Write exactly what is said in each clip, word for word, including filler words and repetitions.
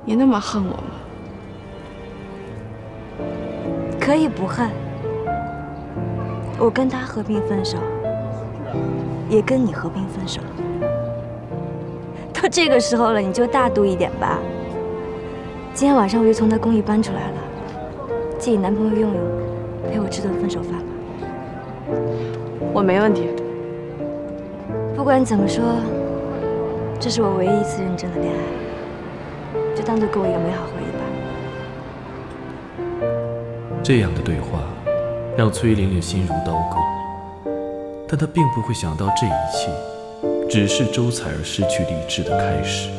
你那么恨我吗？ 可以不恨。我跟他和平分手，也跟你和平分手。都这个时候了，你就大度一点吧。今天晚上我就从他公寓搬出来了，借你男朋友用用，陪我吃顿分手饭吧。 我没问题。 不管怎么说，这是我唯一一次认真的恋爱，就当做给我一个美好回忆吧。 这样的对话让崔玲玲心如刀割，但她并不会想到这一切只是周采儿失去理智的开始。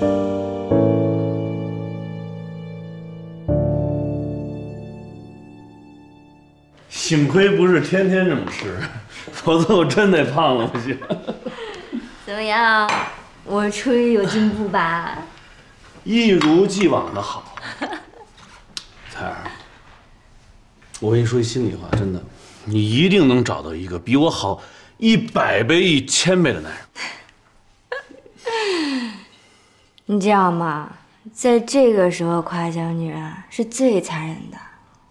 幸亏不是天天这么吃，否则我真得胖了不行。 怎么样？我厨艺有进步吧？ 一如既往的好。采儿，我跟你说一心里话，真的，你一定能找到一个比我好一百倍、一千倍的男人。 你知道吗？在这个时候夸奖女人是最残忍的。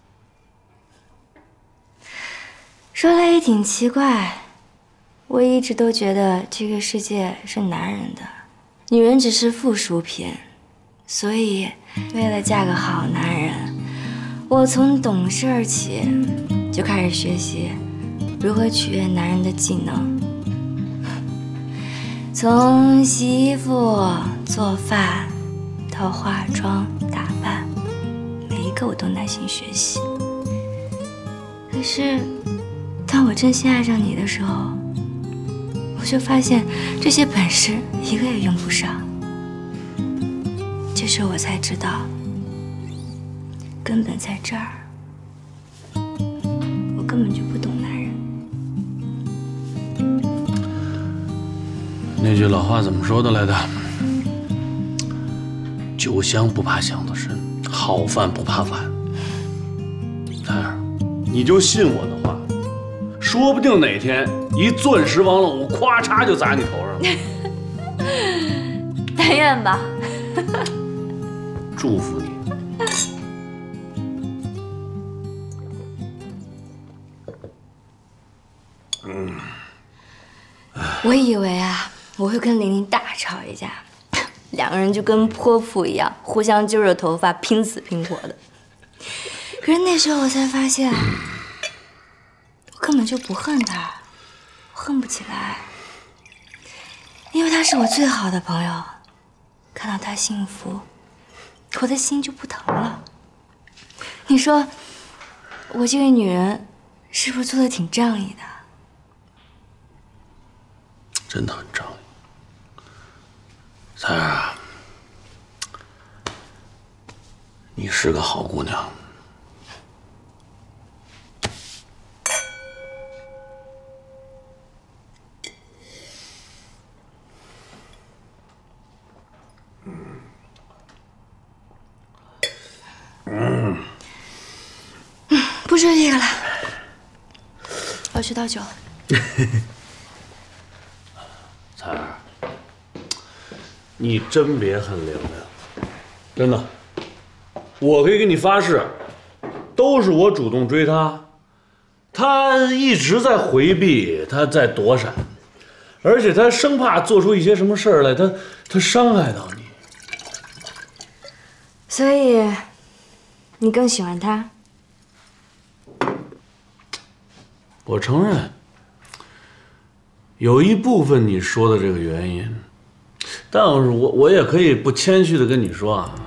说来也挺奇怪，我一直都觉得这个世界是男人的，女人只是附属品。所以，为了嫁个好男人，我从懂事起就开始学习如何取悦男人的技能。从洗衣服、做饭到化妆打扮，每一个我都耐心学习。可是，当我真心爱上你的时候，我就发现这些本事一个也用不上。这时我才知道，根本在这儿，我根本就不懂男人。 那句老话怎么说的来着？酒香不怕巷子深，好饭不怕晚。采儿，你就信我的话，说不定哪天一钻石王老五咵嚓就砸你头上了。 但愿吧。 祝福你。嗯， 我以为啊，我会跟玲玲大吵一架，两个人就跟泼妇一样，互相揪着头发，拼死拼活的。可是那时候我才发现，我根本就不恨他，我恨不起来，因为他是我最好的朋友，看到他幸福，我的心就不疼了。你说，我这个女人是不是做的挺仗义的？ 真的很仗义。采儿，你是个好姑娘。嗯， 不说这个了，我要去倒酒。 采儿，你真别恨玲玲，真的，我可以给你发誓，都是我主动追她，她一直在回避，她在躲闪，而且她生怕做出一些什么事儿来，她她伤害到你。 所以，你更喜欢他？ 我承认，有一部分你说的这个原因，但是我我也可以不谦虚的跟你说啊，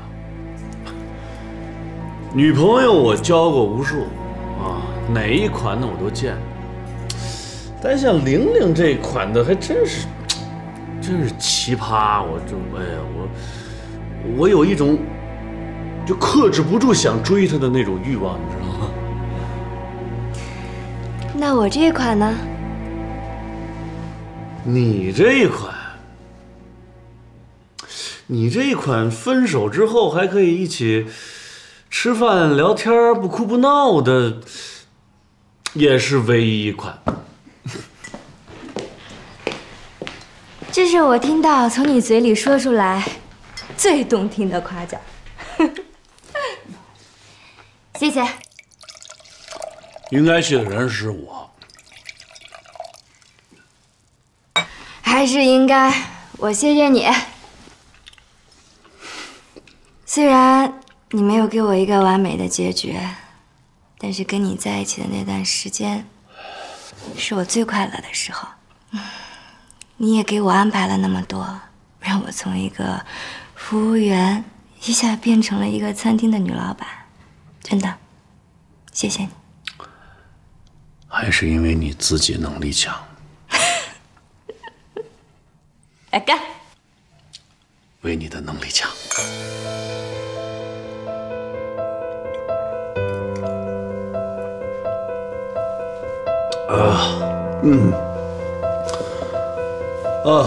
女朋友我交过无数啊，哪一款的我都见过，但像玲玲这一款的还真是，真是奇葩，我就哎呀我我有一种就克制不住想追她的那种欲望，你知道吗？ 那我这一款呢？ 你这一款，你这一款分手之后还可以一起吃饭聊天不哭不闹的，也是唯一一款。 这是我听到从你嘴里说出来最动听的夸奖。 谢谢。 应该谢的人是我， 还是应该我谢谢你。虽然你没有给我一个完美的结局，但是跟你在一起的那段时间，是我最快乐的时候。你也给我安排了那么多，让我从一个服务员一下变成了一个餐厅的女老板，真的，谢谢你。 还是因为你自己能力强。 来干！ 为你的能力强。啊，嗯，啊，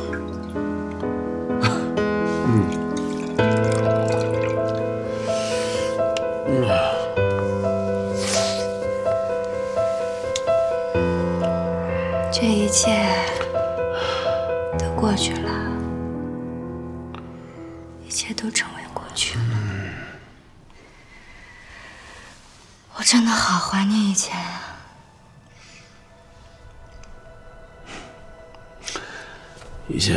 嗯，嗯， 这一切都过去了，一切都成为过去了。我真的好怀念以前啊！ 以前，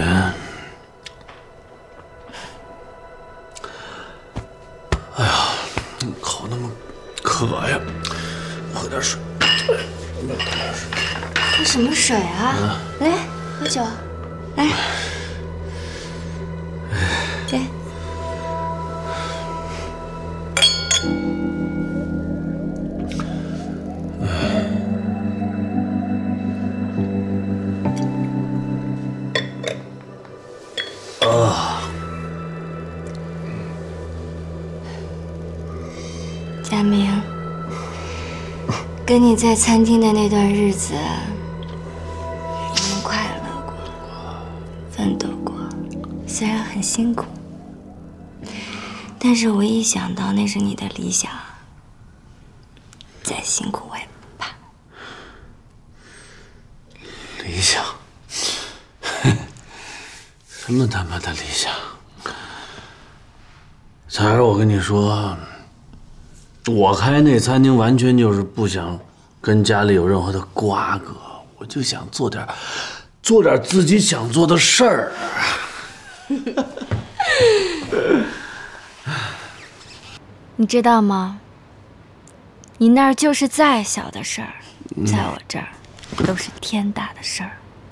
哎呀，口那么渴呀，喝点水。 喝什么水啊？来，喝酒，来，这。佳明，跟你在餐厅的那段日子，我们快乐过，奋斗过，虽然很辛苦，但是我一想到那是你的理想，再辛苦我也不怕。 理想？什么他妈的理想？才儿，我跟你说。我开那餐厅完全就是不想跟家里有任何的瓜葛，我就想做点做点自己想做的事儿。 你知道吗？你那儿就是再小的事儿，在我这儿都是天大的事儿。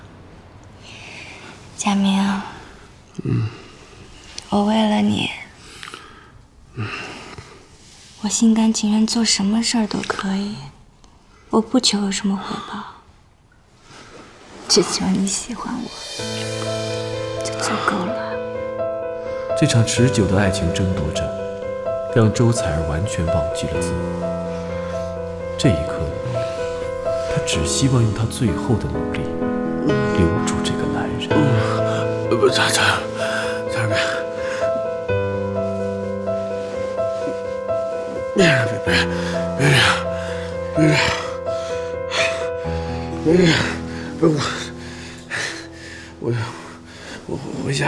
佳明，嗯，我为了你。嗯，我心甘情愿做什么事儿都可以，我不求有什么回报，只求你喜欢我，就足够了。 这场持久的爱情争夺战，让周采儿完全忘记了自我。这一刻，她只希望用她最后的努力留住这个男人。 嗯、不，采采儿，采儿别。别别别别这样，别这样，别这样，别我，我我我回家。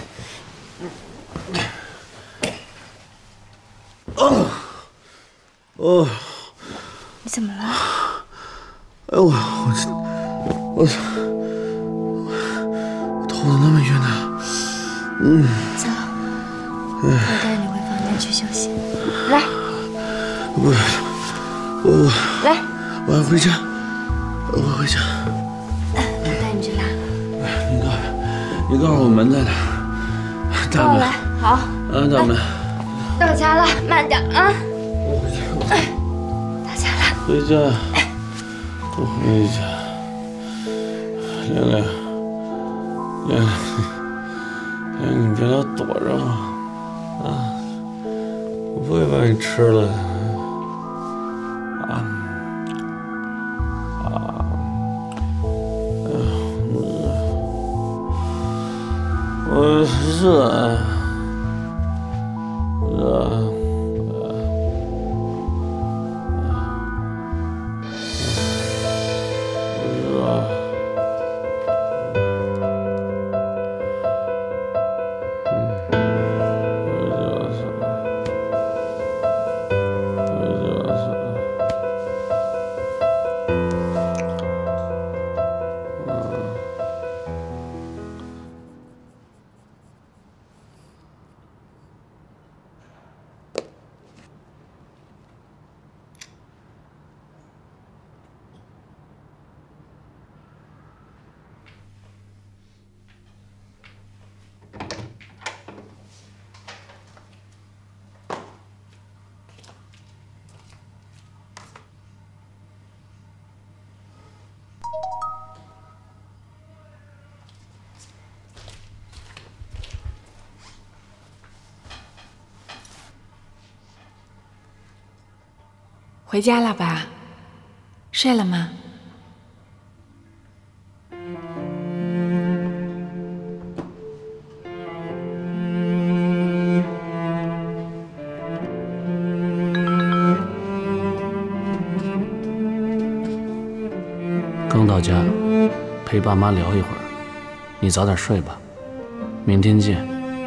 哦哦， 你怎么了？ 哎我我我我头怎么那么晕呢？嗯， 走，我带你回房间去休息。来。 我我来， 我要回家，我回家。 我带你去拉。 你告诉你告诉我门在哪儿？大门。 来，好。 啊，大门。 到家了，慢点啊。 我回家。 到家了。 回家。我回家。亮亮，亮亮，亮亮，你别老躲着我啊！我不会把你吃了的。我热，热，热，嗯，热死了。 回家了吧？睡了吗？ 刚到家，陪爸妈聊一会儿。你早点睡吧，明天见。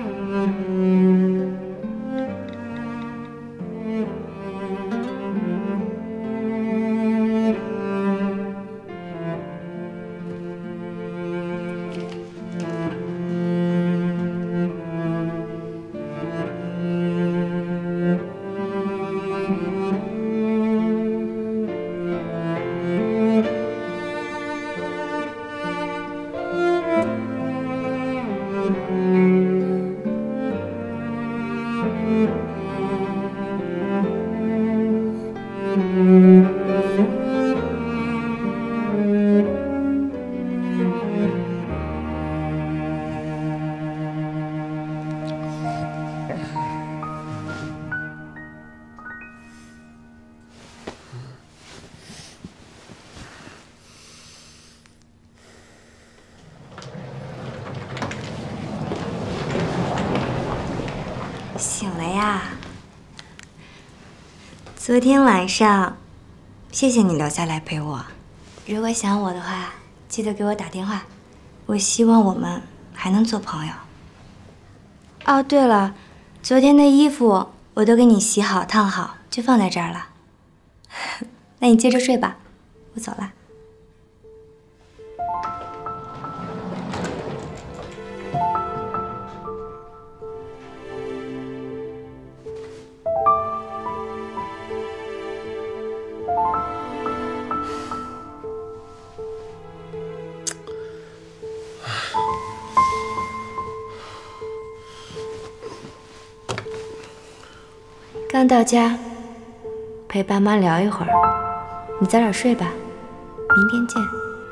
醒了呀？昨天晚上，谢谢你留下来陪我。如果想我的话，记得给我打电话。我希望我们还能做朋友。哦，对了，昨天的衣服我都给你洗好、烫好，就放在这儿了。那你接着睡吧，我走了。刚到家，陪爸妈聊一会儿，你早点睡吧，明天见。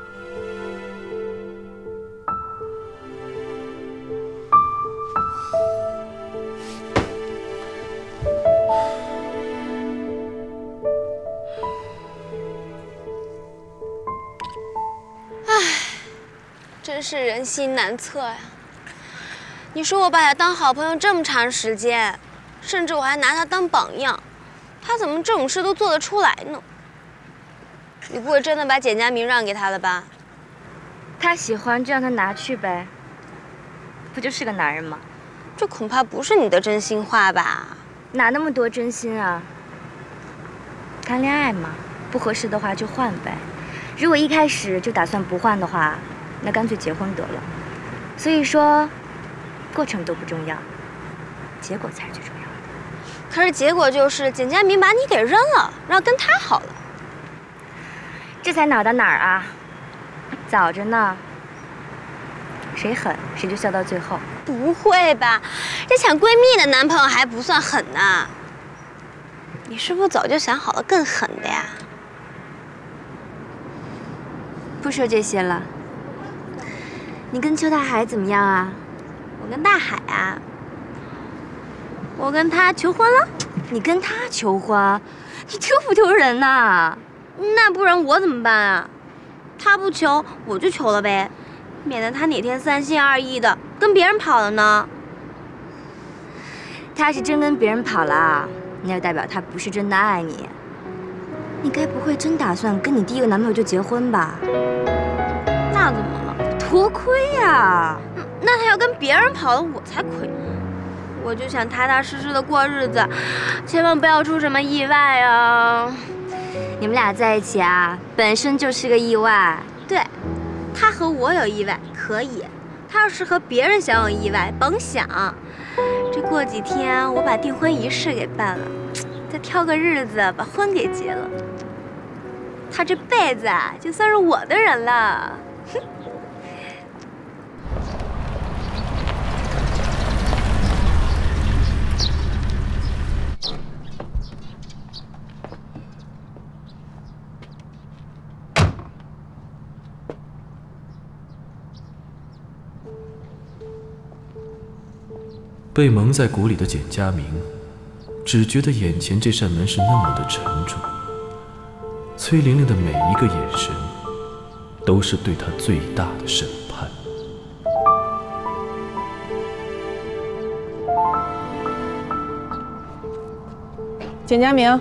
唉，真是人心难测呀！你说我把他当好朋友这么长时间。甚至我还拿他当榜样，他怎么这种事都做得出来呢？你不会真的把简家明让给他了吧？ 他喜欢就让他拿去呗，不就是个男人吗？ 这恐怕不是你的真心话吧？ 哪那么多真心啊？谈恋爱嘛，不合适的话就换呗。如果一开始就打算不换的话，那干脆结婚得了。所以说，过程都不重要，结果才是最重要的。 可是结果就是简家明把你给扔了，然后跟他好了。 这才哪到哪儿啊？早着呢。谁狠谁就笑到最后。 不会吧？这抢闺蜜的男朋友还不算狠呢。你是不是早就想好了更狠的呀？ 不说这些了。你跟邱大海怎么样啊？ 我跟大海啊。我跟他求婚了。 你跟他求婚，你丢不丢人呐？ 那不然我怎么办啊？他不求，我就求了呗，免得他哪天三心二意的跟别人跑了呢。 他是真跟别人跑了，那就代表他不是真的爱你。你该不会真打算跟你第一个男朋友就结婚吧？ 那怎么了？ 多亏呀！ 那他要跟别人跑了，我才亏。我就想踏踏实实的过日子，千万不要出什么意外啊！ 你们俩在一起啊，本身就是个意外。 对，他和我有意外可以，他要是和别人想有意外，甭想。这过几天我把订婚仪式给办了，再挑个日子把婚给结了，他这辈子啊就算是我的人了。哼。 被蒙在鼓里的简家明，只觉得眼前这扇门是那么的沉重， 崔玲玲的每一个眼神，都是对她最大的审判。 简佳明，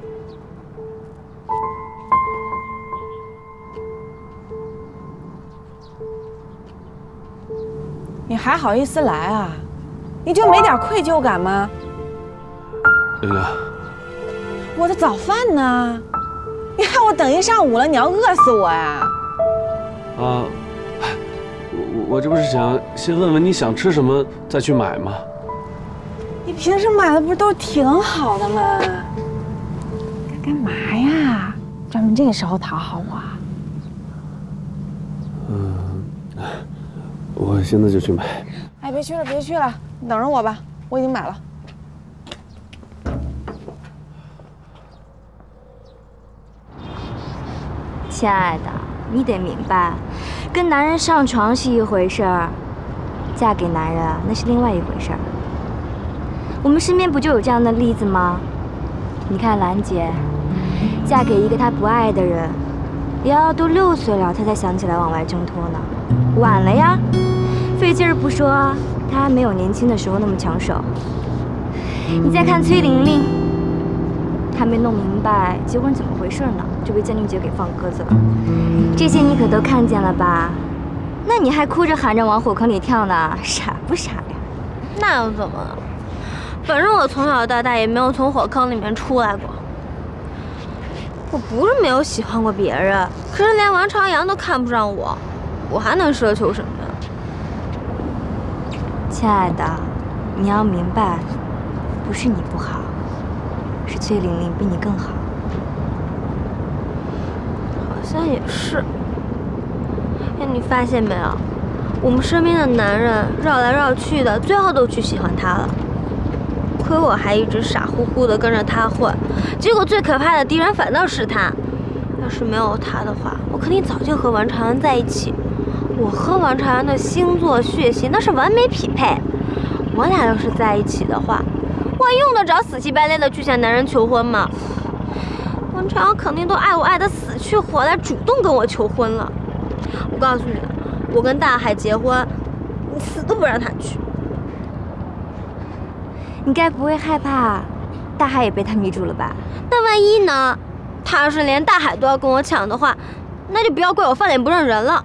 你还好意思来啊？你就没点愧疚感吗？ 玲玲， 我的早饭呢？你看我等一上午了，你要饿死我呀！ 啊，我我这不是想先问问你想吃什么，再去买吗？ 你平时买的不是都挺好的吗？干嘛呀？专门这个时候讨好我？ 嗯，我现在就去买。 哎，别去了，别去了，你等着我吧，我已经买了。 亲爱的，你得明白，跟男人上床是一回事儿，嫁给男人那是另外一回事儿。我们身边不就有这样的例子吗？你看兰姐，嫁给一个她不爱的人，也要都六岁了，她才想起来往外挣脱呢，晚了呀。费劲儿不说，她还没有年轻的时候那么抢手。你再看崔玲玲，还没弄明白结婚怎么回事呢，就被江俊杰给放鸽子了。这些你可都看见了吧？那你还哭着喊着往火坑里跳呢，傻不傻呀？ 那又怎么了？反正我从小到大也没有从火坑里面出来过。我不是没有喜欢过别人，可是连王朝阳都看不上我，我还能奢求什么呀？ 亲爱的，你要明白，不是你不好，是崔玲玲比你更好。 好像也是。哎，你发现没有？我们身边的男人绕来绕去的，最后都去喜欢他了。亏我还一直傻乎乎的跟着他混，结果最可怕的敌人反倒是他。要是没有他的话，我肯定早就和王朝阳在一起。我和王朝阳的星座、血型那是完美匹配。我俩要是在一起的话，我还用得着死乞白赖的去向男人求婚吗？王朝阳肯定都爱我爱得死去活来，主动跟我求婚了。我告诉你，我跟大海结婚，你死都不让他去。 你该不会害怕大海也被他迷住了吧？ 那万一呢？他要是连大海都要跟我抢的话，那就不要怪我翻脸不认人了。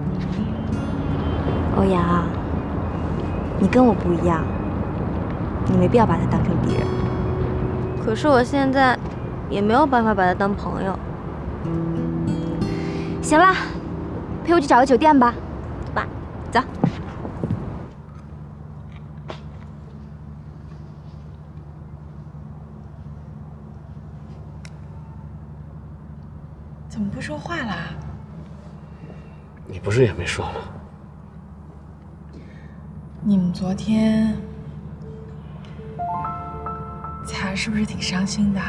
欧阳，你跟我不一样，你没必要把他当成敌人。 可是我现在也没有办法把他当朋友。 行了，陪我去找个酒店吧，走吧，走。 怎么不说话啦？ 你不是也没说吗？ 你们昨天才是不是挺伤心的？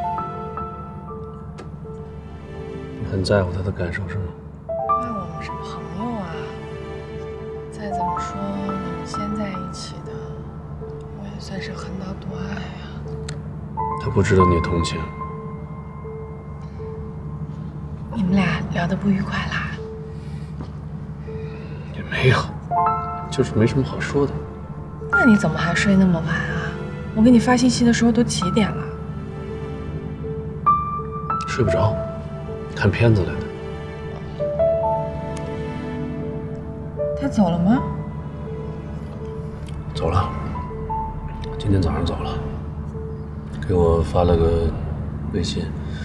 你很在乎他的感受是吗？ 那我们是朋友啊，再怎么说你们先在一起的，我也算是横刀夺爱啊。 他不知道你同情。 你们俩聊得不愉快啦？ 也没有，就是没什么好说的。 那你怎么还睡那么晚啊？我给你发信息的时候都几点了？ 睡不着，看片子来的。 他走了吗？ 走了，今天早上走了，给我发了个微信，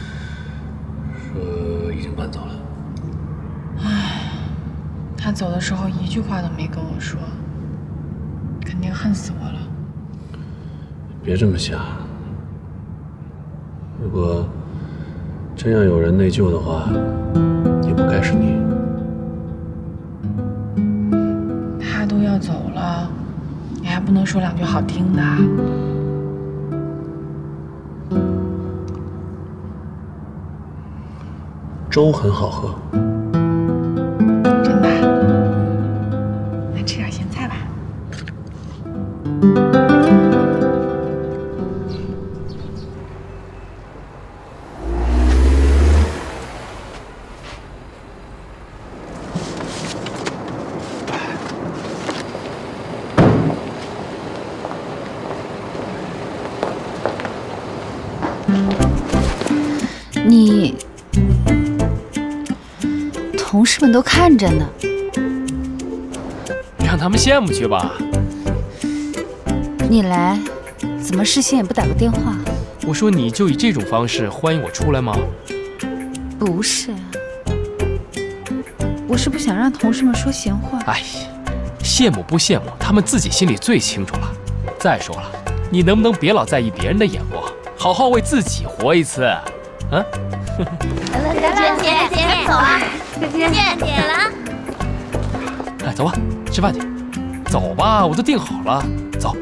说已经搬走了。 唉，他走的时候一句话都没跟我说，肯定恨死我了。 别这么想，如果真要有人内疚的话，也不该是你。 他都要走了，你还不能说两句好听的？ 粥很好喝。 真的？那吃点咸菜吧。 你同事们都看着呢， 让他们羡慕去吧。 你来，怎么事先也不打个电话？ 我说你就以这种方式欢迎我出来吗？ 不是，我是不想让同事们说闲话。 哎呀，羡慕不羡慕，他们自己心里最清楚了。再说了，你能不能别老在意别人的眼光，好好为自己活一次？啊？ 再见，再见，走啊！再见，见见了。 哎，走吧，吃饭去。走吧，我都订好了。走。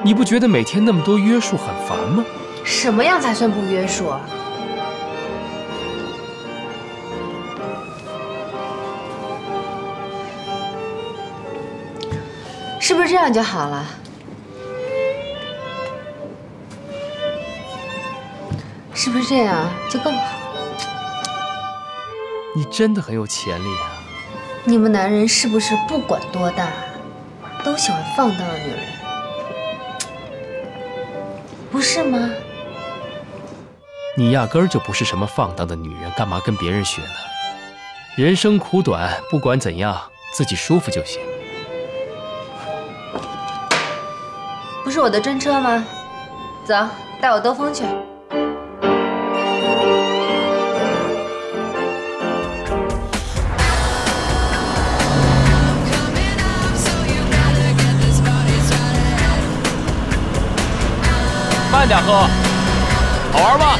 你不觉得每天那么多约束很烦吗？ 什么样才算不约束啊？是不是这样就好了？是不是这样就更好？ 你真的很有潜力啊！ 你们男人是不是不管多大，都喜欢放荡的女人？不是吗？ 你压根儿就不是什么放荡的女人，干嘛跟别人学呢？人生苦短，不管怎样，自己舒服就行。 不是我的专车吗？走，带我兜风去。 慢点喝，好玩吗？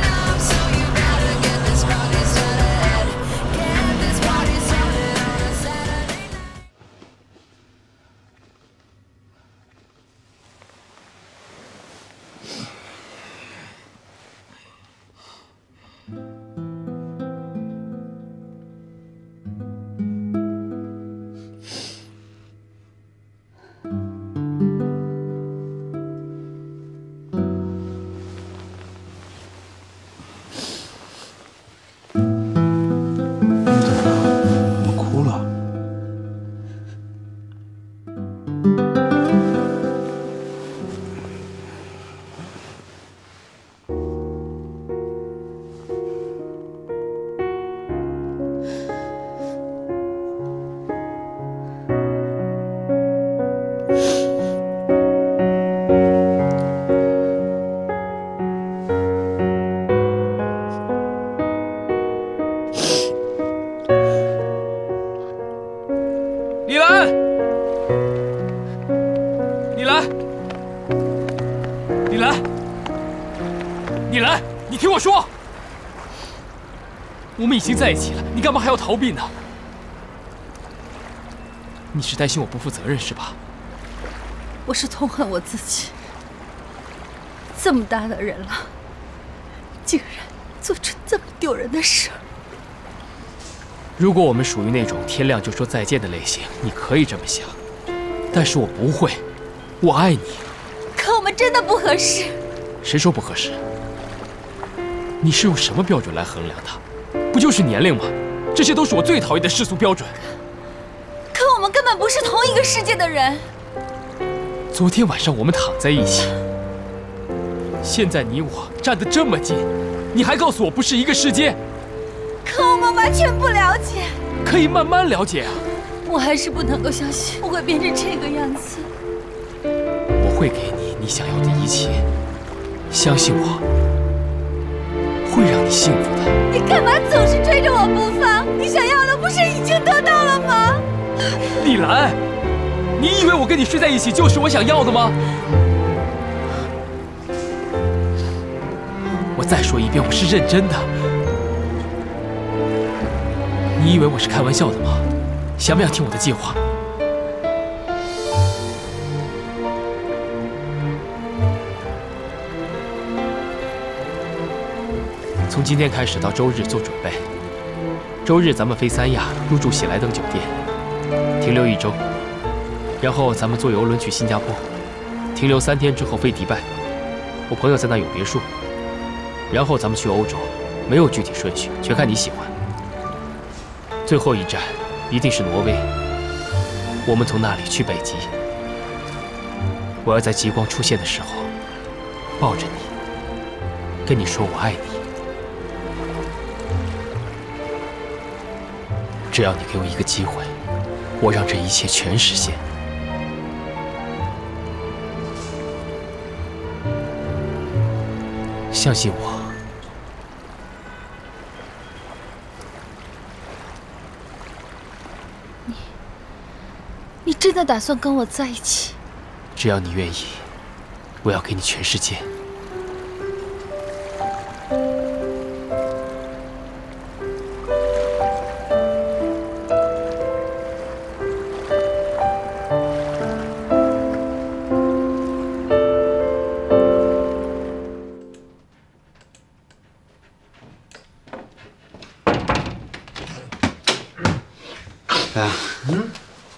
李兰，李兰，李兰，李兰，你听我说，我们已经在一起了，你干嘛还要逃避呢？你是担心我不负责任是吧？ 我是痛恨我自己，这么大的人了，竟然做出这么丢人的事儿。 如果我们属于那种天亮就说再见的类型，你可以这么想，但是我不会，我爱你。 可我们真的不合适。 谁说不合适？你是用什么标准来衡量他？不就是年龄吗？这些都是我最讨厌的世俗标准。 可我们根本不是同一个世界的人。 昨天晚上我们躺在一起，现在你我站得这么近，你还告诉我不是一个世界？ 可我们完全不了解。 可以慢慢了解啊。 我还是不能够相信我会变成这个样子。 我会给你你想要的一切，相信我，会让你幸福的。 你干嘛总是追着我不放？你想要的不是已经得到了吗？ 李兰，你以为我跟你睡在一起就是我想要的吗？我再说一遍，我是认真的。你以为我是开玩笑的吗？想不想听我的计划？从今天开始到周日做准备。周日咱们飞三亚，入住喜来登酒店，停留一周，然后咱们坐邮轮去新加坡，停留三天之后飞迪拜，我朋友在那有别墅，然后咱们去欧洲，没有具体顺序，全看你喜欢。最后一站一定是挪威，我们从那里去北极。我要在极光出现的时候抱着你，跟你说我爱你。只要你给我一个机会，我让这一切全实现。相信我。 你真的打算跟我在一起？ 只要你愿意，我要给你全世界。 哎呀， 嗯，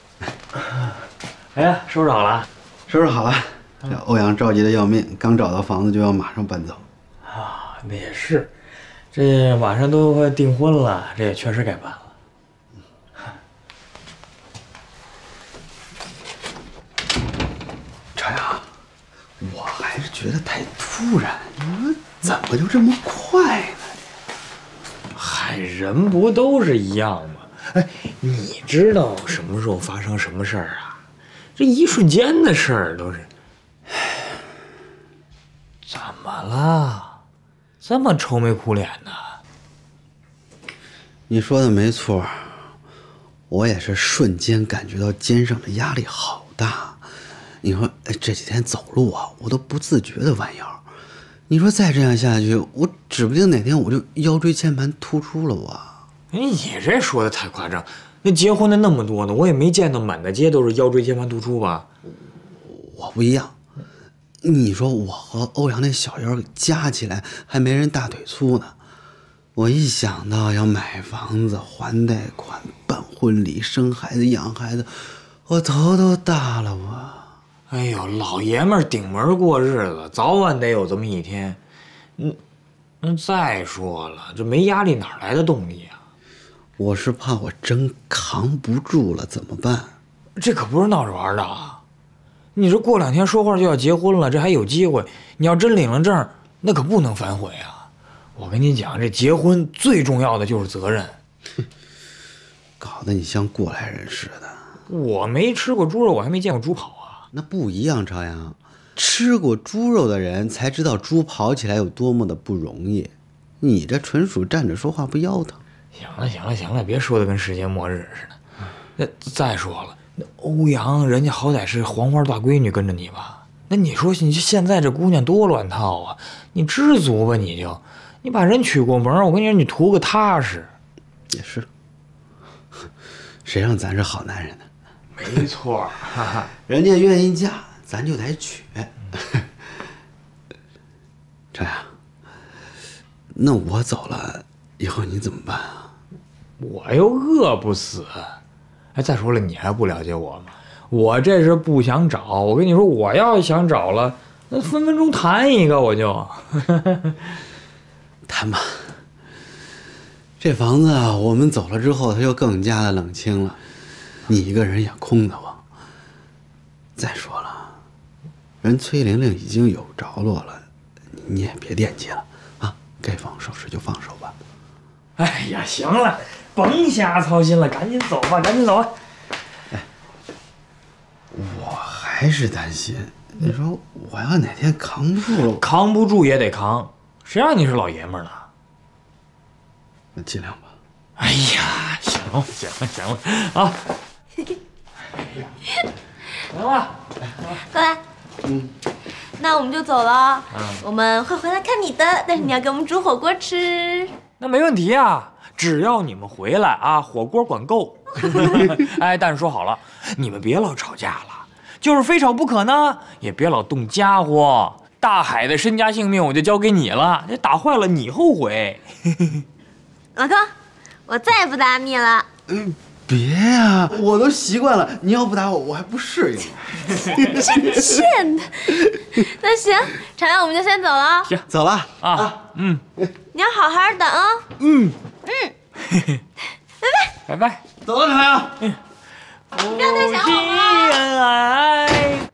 哎呀，收拾好了， 收拾好了。这欧阳着急的要命，刚找到房子就要马上搬走。 啊，那也是，这马上都快订婚了，这也确实该搬了。 朝阳，我还是觉得太突然，你说怎么就这么快呢？ 嗨，人不都是一样吗？哎，你知道什么时候发生什么事儿啊？这一瞬间的事儿都是。怎么了？这么愁眉苦脸的？ 你说的没错，我也是瞬间感觉到肩上的压力好大。你说，哎，这几天走路啊，我都不自觉的弯腰。你说再这样下去，我指不定哪天我就腰椎间盘突出了我。 你这说的太夸张，那结婚的那么多呢，我也没见到满大街都是腰椎间盘突出吧？ 我不一样。你说我和欧阳那小腰加起来还没人大腿粗呢，我一想到要买房子、还贷款、办婚礼、生孩子、养孩子，我头都大了我。 哎呦，老爷们儿顶门过日子，早晚得有这么一天。嗯，那再说了，这没压力哪来的动力啊？ 我是怕我真扛不住了怎么办？ 这可不是闹着玩的啊！你这过两天说话就要结婚了，这还有机会。你要真领了证，那可不能反悔啊！我跟你讲，这结婚最重要的就是责任。 搞得你像过来人似的。 我没吃过猪肉，我还没见过猪跑啊。 那不一样，朝阳，吃过猪肉的人才知道猪跑起来有多么的不容易。你这纯属站着说话不腰疼。 行了行了行了，别说的跟世界末日似的。那再说了。那欧阳人家好歹是黄花大闺女跟着你吧？那你说你现在这姑娘多乱套啊！你知足吧，你就你把人娶过门，我跟你说，你图个踏实。 也是，谁让咱是好男人呢？ 没错，哈哈， 人家愿意嫁，咱就得娶。朝阳，那我走了以后你怎么办啊？ 我又饿不死。哎，再说了，你还不了解我吗？我这是不想找。我跟你说，我要想找了，那分分钟谈一个，我就谈吧。这房子啊，我们走了之后，它就更加的冷清了，你一个人也空得慌。再说了，人崔玲玲已经有着落了，你也别惦记了啊，该放手时就放手吧。 哎呀，行了。甭瞎操心了，赶紧走吧，赶紧走吧。 哎，我还是担心，你说我要哪天扛不住了， 扛不住也得扛，谁让你是老爷们儿呢？ 那尽量吧。 哎呀，行了行了行了啊！行了， 过来。嗯，那我们就走了。嗯，我们会回来看你的，但是你要给我们煮火锅吃。 那没问题啊。只要你们回来啊，火锅管够。哎，但是说好了，你们别老吵架了，就是非吵不可呢，也别老动家伙。大海的身家性命我就交给你了，这打坏了你后悔。 老公，我再也不打你了。 嗯，别呀、啊，我都习惯了，你要不打我，我还不适应。 真欠的。那行，朝阳，我们就先走了。 行， 走了啊。 啊嗯， 你要好好的啊。 嗯。 嗯，拜拜，拜拜， 走了，朝阳。 嗯，不要太想我了。 恩爱。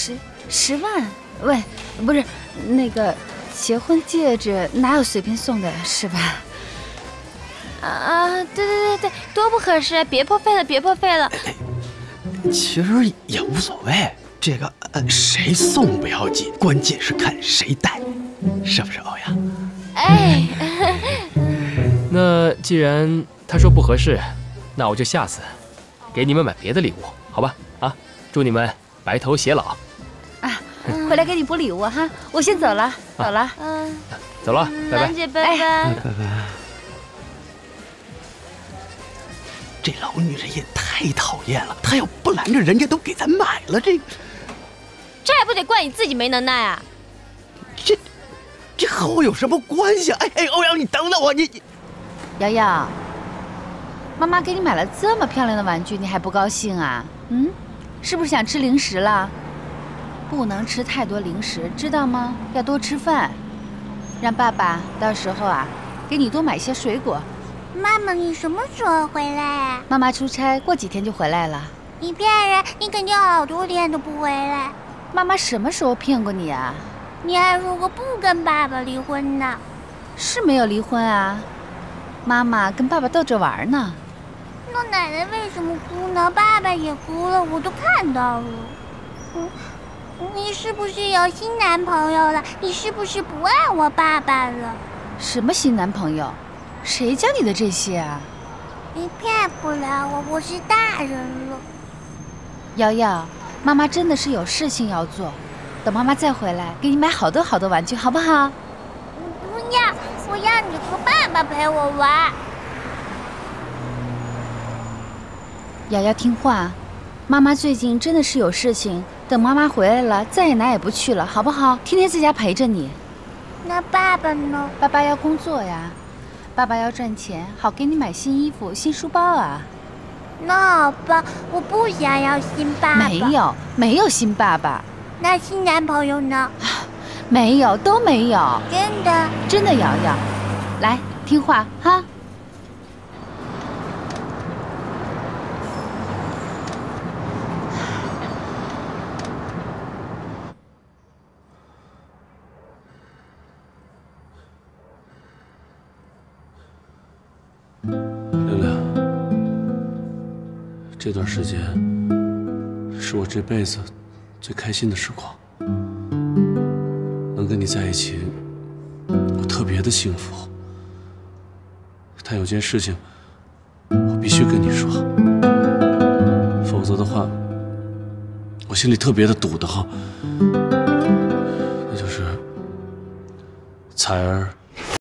十十万？喂，不是，那个结婚戒指哪有随便送的，是吧？啊，对对对对，多不合适，别破费了，别破费了。 其实也无所谓，这个呃谁送不要紧，关键是看谁戴，是不是欧阳？ 哎， 那既然他说不合适，那我就下次给你们买别的礼物，好吧？啊，祝你们白头偕老。 啊，回来给你补礼物哈，我先走了，走了。 嗯， 走了，拜拜。 兰姐，拜拜。 拜拜。这老女人也太讨厌了，她要不拦着人家都给咱买了，这这还不得怪你自己没能耐啊！ 这这和我有什么关系？哎哎，欧阳，你等等我，你你。 瑶瑶，妈妈给你买了这么漂亮的玩具，你还不高兴啊？嗯，是不是想吃零食了？不能吃太多零食，知道吗？要多吃饭。让爸爸到时候啊，给你多买些水果。 妈妈，你什么时候回来啊？ 妈妈出差，过几天就回来了。 你骗人，你肯定好多天都不回来。 妈妈什么时候骗过你啊？ 你还说过不跟爸爸离婚呢。 是没有离婚啊，妈妈跟爸爸逗着玩呢。 那奶奶为什么哭呢？爸爸也哭了，我都看到了。嗯，你是不是有新男朋友了？你是不是不爱我爸爸了？ 什么新男朋友？谁教你的这些啊？ 你骗不了我，我是大人了。 瑶瑶，妈妈真的是有事情要做，等妈妈再回来，给你买好多好多玩具，好不好？ 不要，我要你和爸爸陪我玩。 瑶瑶听话，妈妈最近真的是有事情，等妈妈回来了，再也哪也不去了，好不好？天天在家陪着你。 那爸爸呢？ 爸爸要工作呀。爸爸要赚钱，好给你买新衣服、新书包啊。 那好吧，我不想要新爸爸。 没有，没有新爸爸。 那新男朋友呢？ 没有，都没有。 真的？ 真的，瑶瑶，来听话哈。 这段时间是我这辈子最开心的时光，能跟你在一起，我特别的幸福。但有件事情，我必须跟你说，否则的话，我心里特别的堵得慌。那就是彩儿